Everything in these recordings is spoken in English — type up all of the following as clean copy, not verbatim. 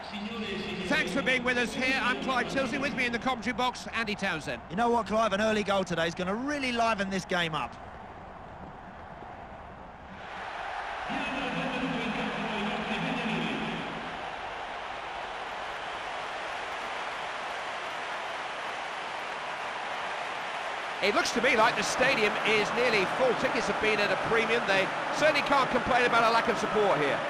Thanks for being with us here. I'm Clive Tilsley. With me in the commentary box, Andy Townsend. You know what, Clive? An early goal today is going to really liven this game up. It looks to me like the stadium is nearly full. Tickets have been at a premium. They certainly can't complain about a lack of support here.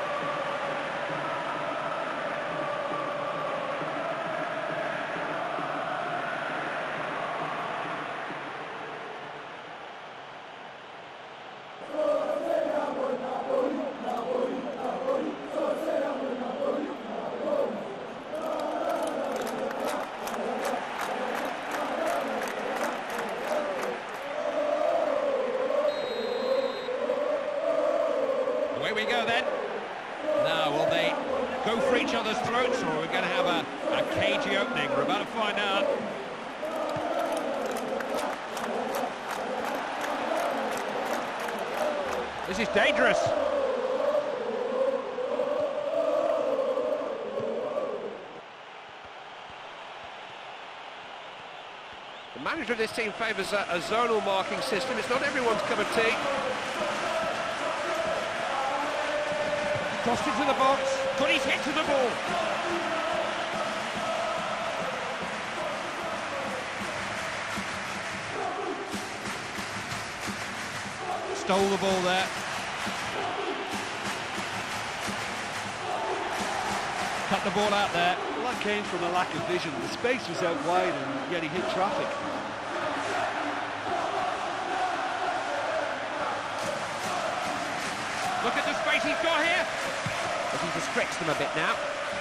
Away we go then. Now, will they go for each other's throats, or are we going to have a cagey opening? We're about to find out. This is dangerous. The manager of this team favours a zonal marking system. It's not everyone's cup of tea. Crossed into the box, got his head to the ball. Stole the ball there. Cut the ball out there. Well, that came from a lack of vision. The space was out wide and yet he hit traffic. Look at the space he's got here. Looking to stretch them a bit now.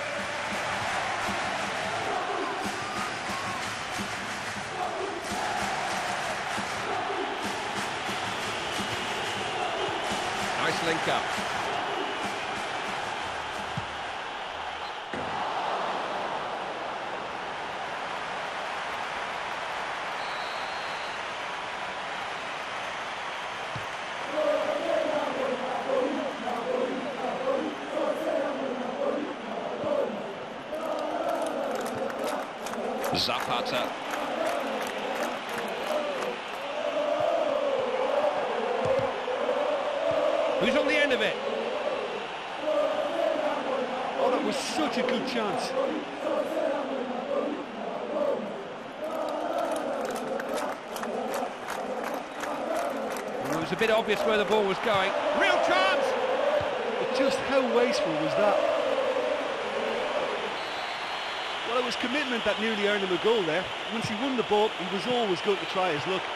Nice link up. Zapata. Who's on the end of it? Oh, that was such a good chance. It was a bit obvious where the ball was going. Real chance! But just how wasteful was that? Well, it was commitment that nearly earned him a goal there. Once he won the ball, he was always going to try his luck.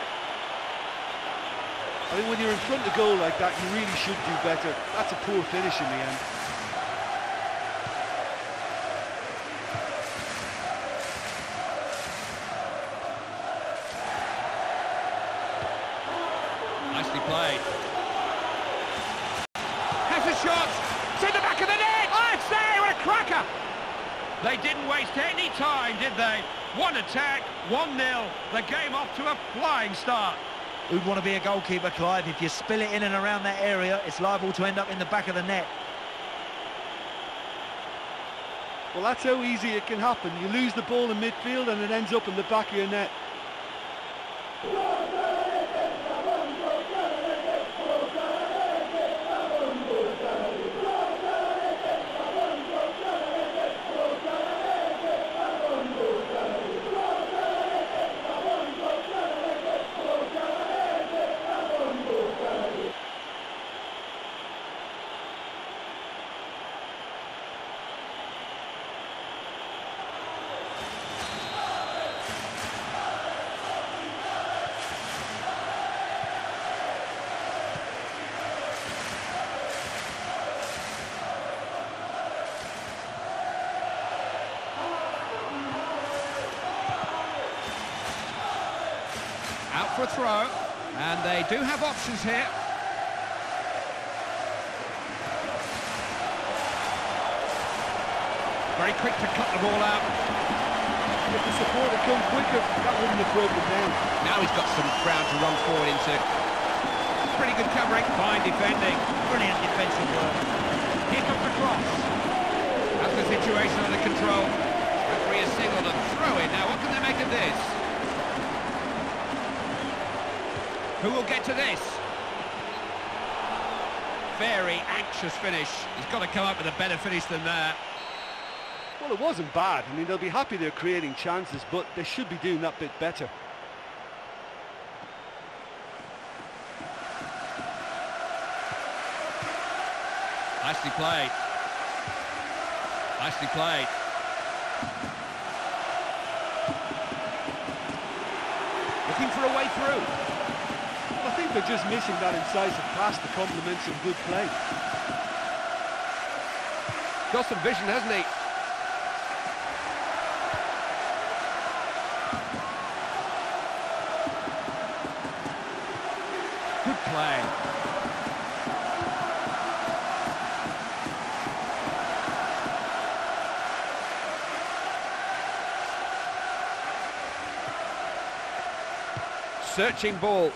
I think when you're in front of goal like that, you really should do better. That's a poor finish in the end. Nicely played. Has a shot! It's in the back of the net! Oh, it's there! What a cracker! They didn't waste any time, did they? One attack, 1-0. The game off to a flying start. Who'd want to be a goalkeeper, Clive? If you spill it in and around that area, it's liable to end up in the back of the net. Well, that's how easy it can happen. You lose the ball in midfield and it ends up in the back of your net. Out for a throw, and they do have options here. Very quick to cut the ball out. If the support had come quicker, that wouldn't have broken down. Now he's got some ground to run forward into. Pretty good covering, fine defending. Brilliant defensive work. Here comes the cross. As does it control. Referee has signalled a throw-in. Now, what can they make of this? Who will get to this? Very anxious finish. He's got to come up with a better finish than that. Well, it wasn't bad. I mean, they'll be happy they're creating chances, but they should be doing that bit better. Nicely played. Nicely played. Looking for a way through. I think they're just missing that incisive pass to complement some good play. Got some vision, hasn't he? Good play. Searching ball.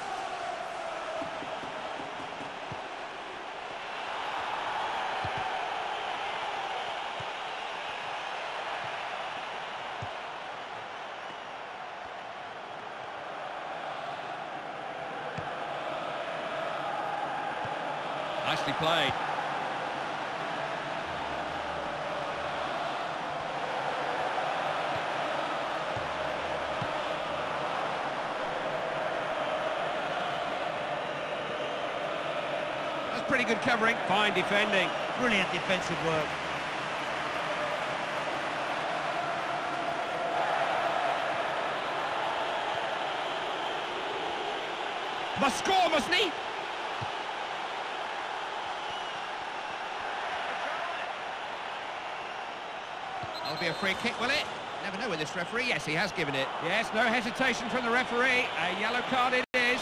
Nicely played. That's pretty good covering. Fine defending. Brilliant defensive work. Must score, mustn't he? That'll be a free kick, will it? Never know with this referee. Yes, he has given it. Yes, no hesitation from the referee. A yellow card it is.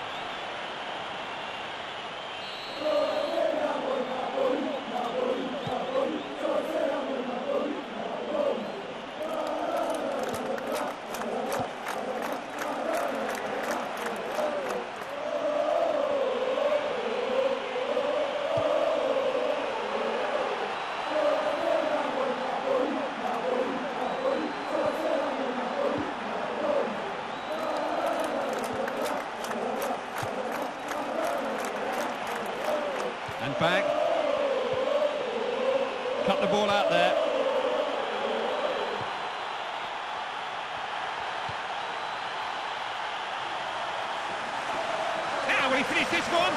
And back. Cut the ball out there. Now, will he finish this one?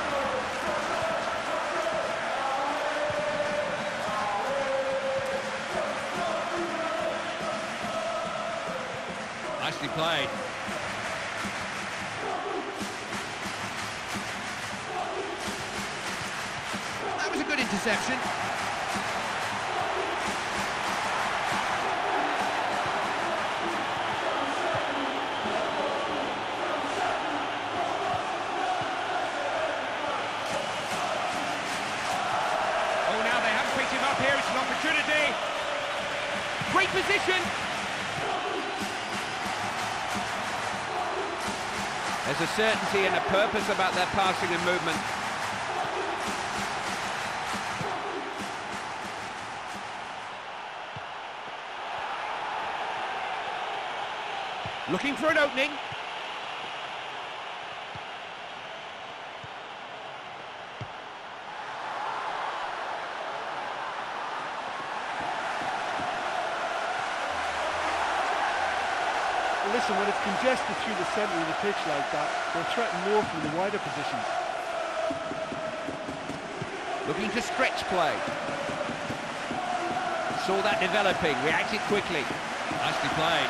Nicely played. That was a good interception. Oh, now they haven't picked him up here. It's an opportunity. Great position. There's a certainty and a purpose about their passing and movement. Looking for an opening. Well, listen, when it's congested through the centre of the pitch like that, they'll threaten more from the wider positions. Looking to stretch play. Saw that developing, reacted quickly. Nicely played.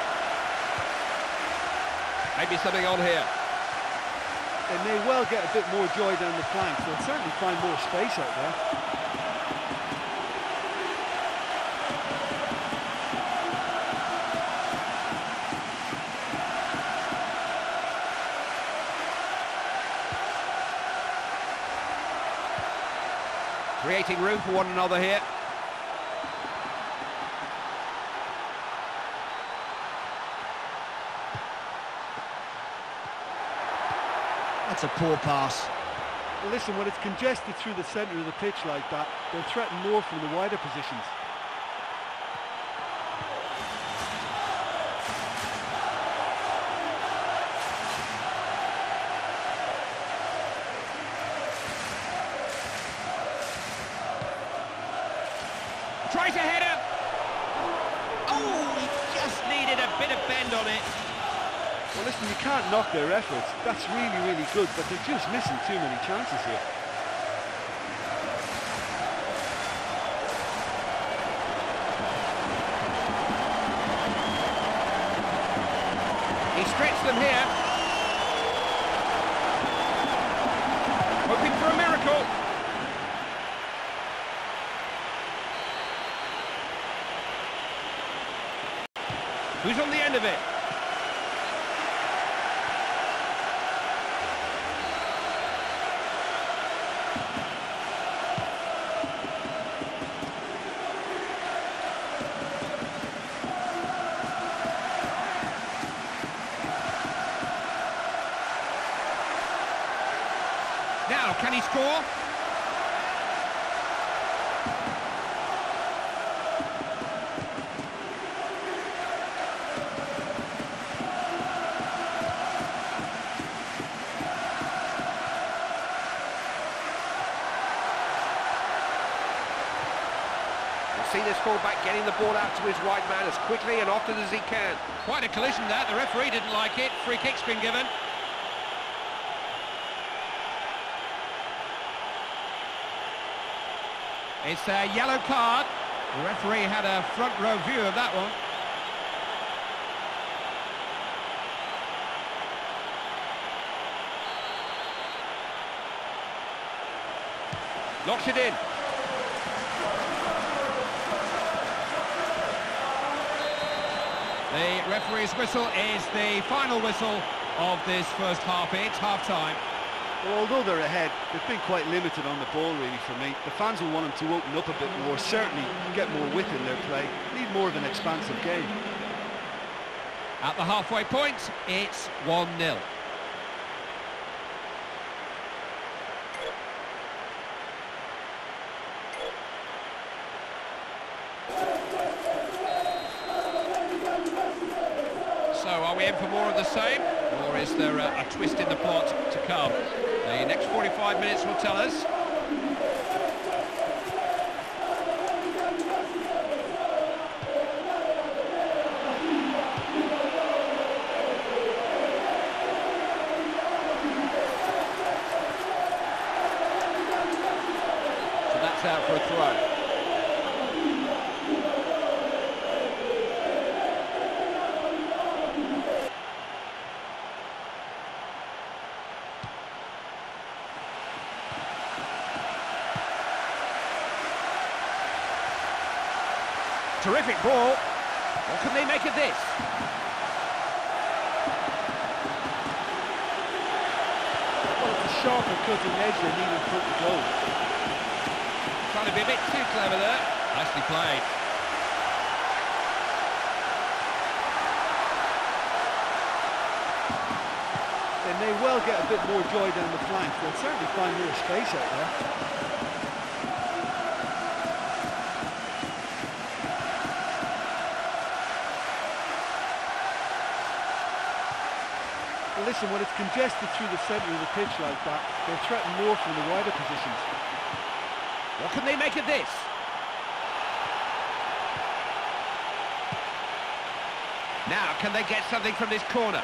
Maybe something on here. They may well get a bit more joy down the flank. They'll certainly find more space out there. Creating room for one another here. That's a poor pass. Well, listen, when it's congested through the centre of the pitch like that, they'll threaten more from the wider positions. a bit of bend on it. Well, listen, you can't knock their efforts. That's really, really good, but they're just missing too many chances here. He stretched them here. Hoping for a miracle. Who's on the end of it? Now, can he score? See this fullback getting the ball out to his wide man as quickly and often as he can. Quite a collision that. The referee didn't like it. Free kick's been given. It's a yellow card. The referee had a front row view of that one. Knocks it in. The referee's whistle is the final whistle of this first half. It's half-time. Well, although they're ahead, they've been quite limited on the ball, really, for me. The fans will want them to open up a bit more, certainly get more width in their play, need more of an expansive game. At the halfway point, it's 1-0. So, are we in for more of the same, or is there a twist in the plot to come? The next 45 minutes will tell us. So that's out for a throw. Terrific ball. What can they make of this? Well, it's a sharper cutting edge they need in front of goal. Trying to be a bit too clever there. Nicely played. They may well get a bit more joy down the flanks. They'll certainly find more space out there. Listen, when it's congested through the centre of the pitch like that, they'll threaten more from the wider positions. What can they make of this? Now, can they get something from this corner?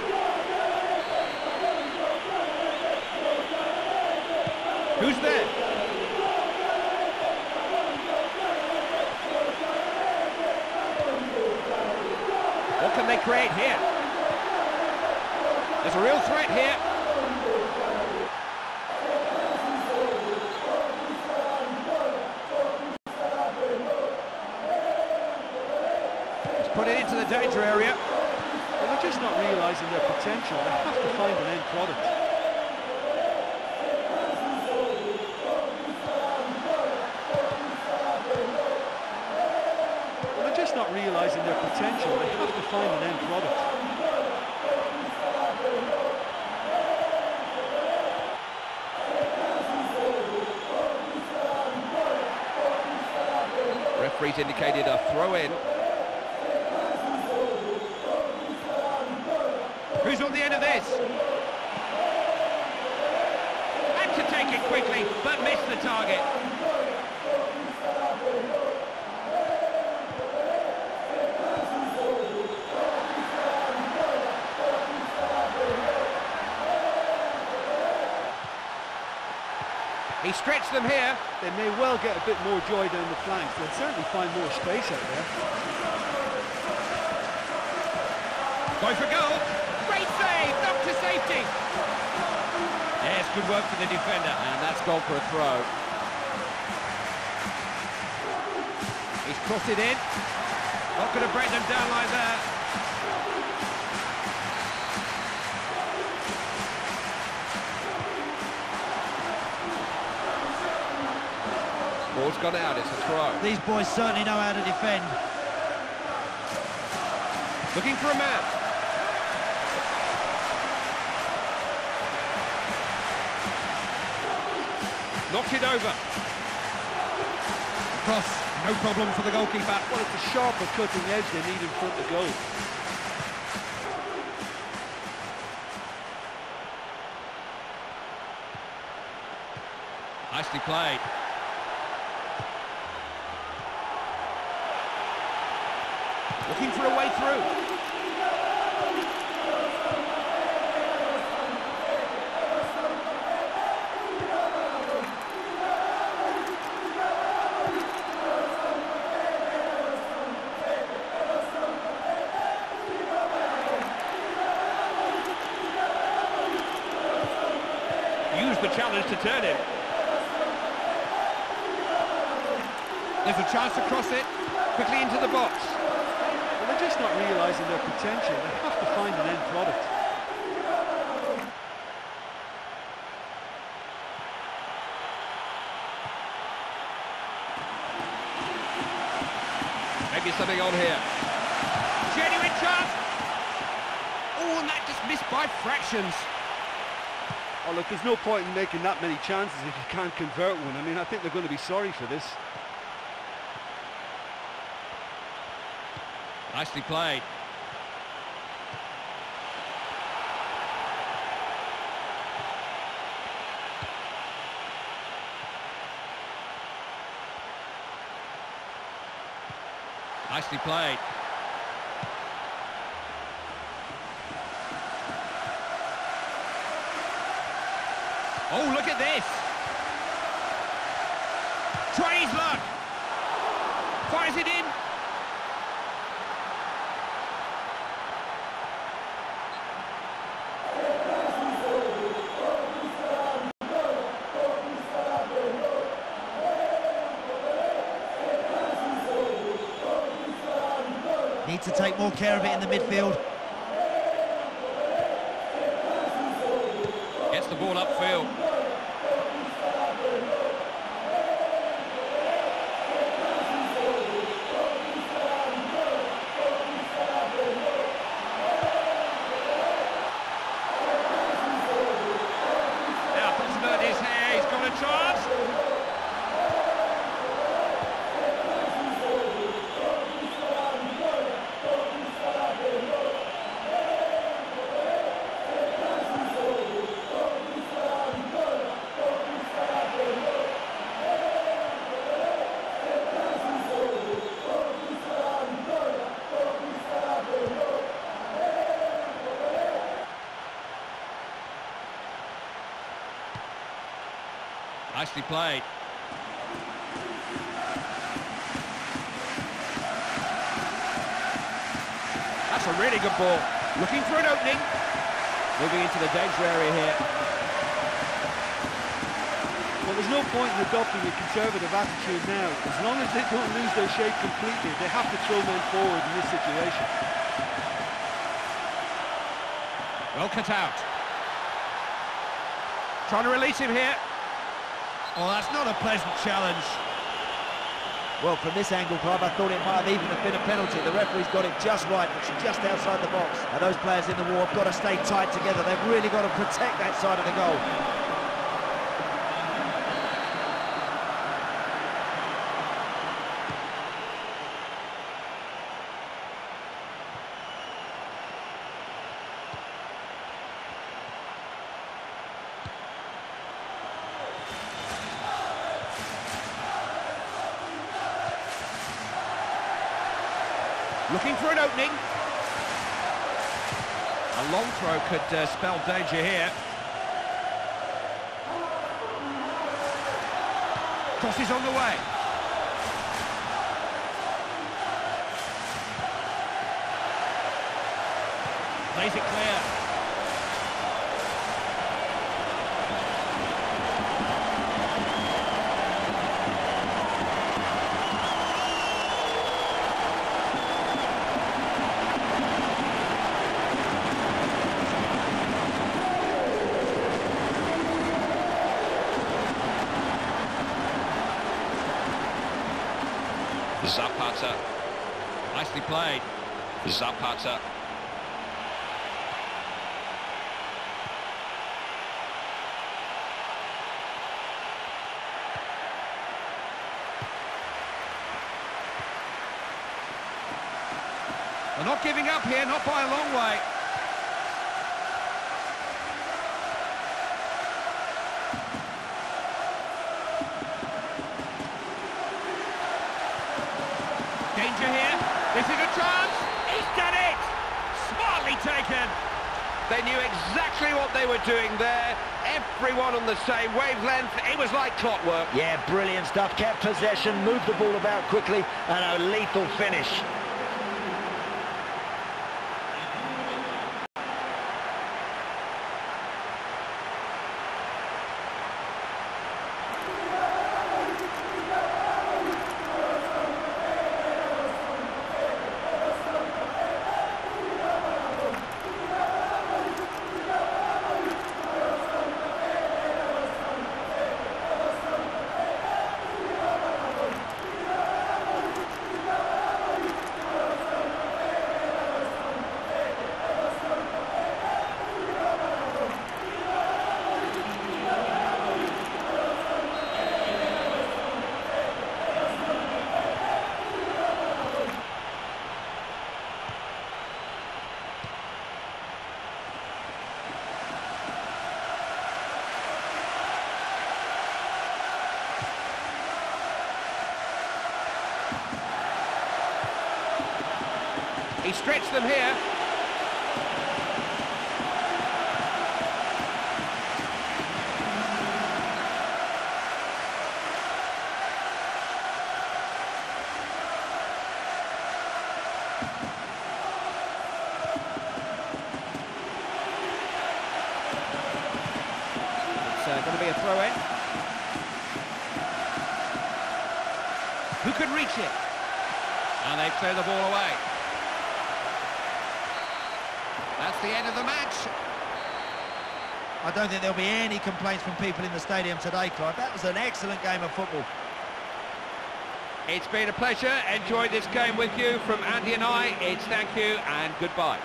Who's there? What can they create here? There's a real threat here. He's put it into the danger area. Well, they're just not realising their potential. They have to find an end product. Well, they're just not realising their potential. They have to find an end product. Referee's indicated a throw-in. Who's on the end of this? Had to take it quickly, but missed the target. He stretched them here. They may well get a bit more joy down the flanks. They'll certainly find more space out there. Going for goal. Great save, knocked to safety. Yes, good work for the defender. And that's gone for a throw. He's crossed it in. Not going to break them down like that. Ball's gone out, it's a throw. These boys certainly know how to defend. Looking for a man. Knocked it over. Cross, no problem for the goalkeeper. Well, it's a sharper cutting edge they need in front of goal. Nicely played. Looking for a way through. Use the challenge to turn him. There's a chance to cross it. Quickly into the box. Well, they're just not realising their potential. They have to find an end product. Maybe something on here. Genuine chance. Oh, and that just missed by fractions. Oh, look, there's no point in making that many chances if you can't convert one. I mean, I think they're going to be sorry for this. Nicely played. Nicely played. Oh, look at this. Tries his luck. Fires it in. Need to take more care of it in the midfield. Gets the ball upfield. Now possibilities here. He's got a chance. Nicely played. That's a really good ball. Looking for an opening. Moving into the danger area here. Well, there's no point in adopting a conservative attitude now. As long as they don't lose their shape completely, they have to throw men forward in this situation. Well cut out. Trying to release him here. Oh, that's not a pleasant challenge. Well, from this angle, Clive, I thought it might have even have been a penalty. The referee's got it just right. It's just outside the box. Now, those players in the wall have got to stay tight together. They've really got to protect that side of the goal. Looking for an opening. A long throw could spell danger here. Cross is on the way. Plays it clear. Zapata. Nicely played. Zapata. They're not giving up here, not by a long way. Danger here. This is a chance. He's done it. Smartly taken. They knew exactly what they were doing there. Everyone on the same wavelength. It was like clockwork. Yeah, brilliant stuff. Kept possession, moved the ball about quickly, and a lethal finish. He stretched them here. It's going to be a throw-in. Who can reach it? And they clear the ball away. That's the end of the match. I don't think there'll be any complaints from people in the stadium today, Clive. That was an excellent game of football. It's been a pleasure. Enjoyed this game with you. From Andy and I, it's thank you and goodbye.